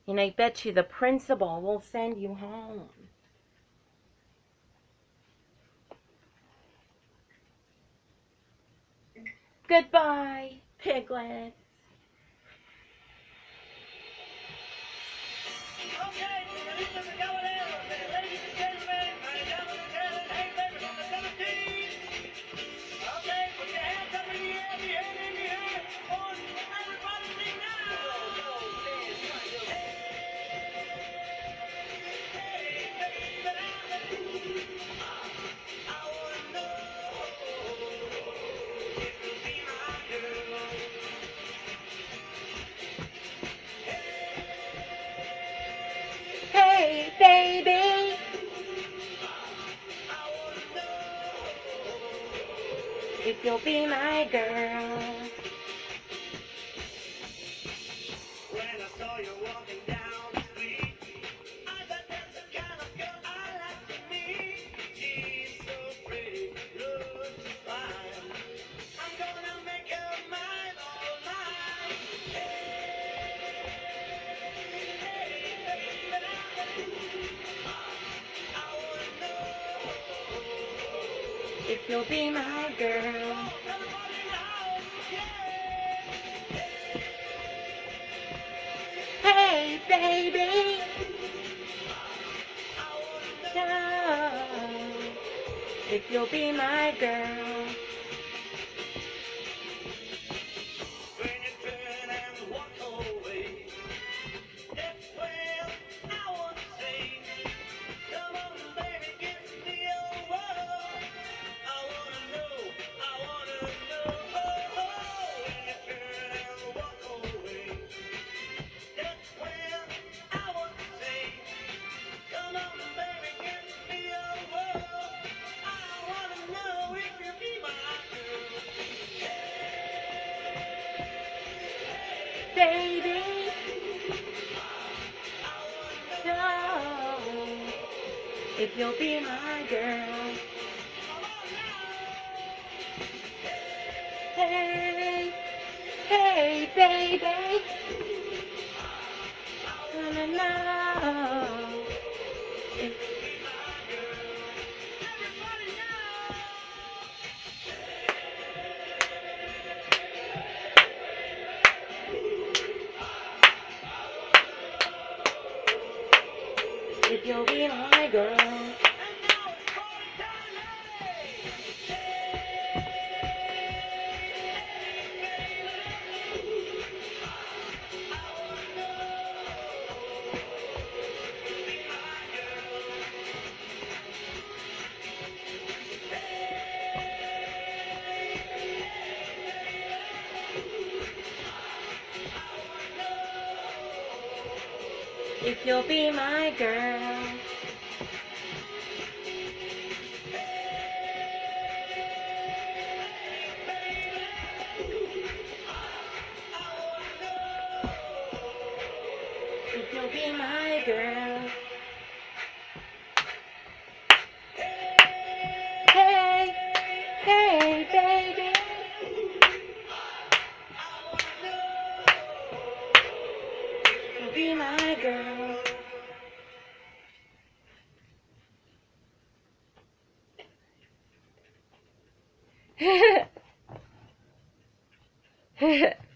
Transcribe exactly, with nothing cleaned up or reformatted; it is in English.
And I bet you the principal will send you home. Goodbye, Piglet. Hey, baby. If you'll be my girl. When I saw you walking down the street, I thought that's the kind of girl I like to meet. She's so pretty, looks fine. I'm gonna make her mine all night. Hey, hey, baby, I wanna know if you'll be my girl. Hey, baby. Know if you'll be my girl. When you turn and walk away, that's when I want to say, come on, baby, give me your word. I want to know, I want to know. When you turn and walk away, that's when I want to say, come on, baby, give me your word. I want to know if you be my girl. Baby, know if you'll be my girl. Hey, hey, baby, wanna know if if you'll be my girl. If you'll be my girl. If you'll be my girl. Hey, hey, baby. You'll be my girl.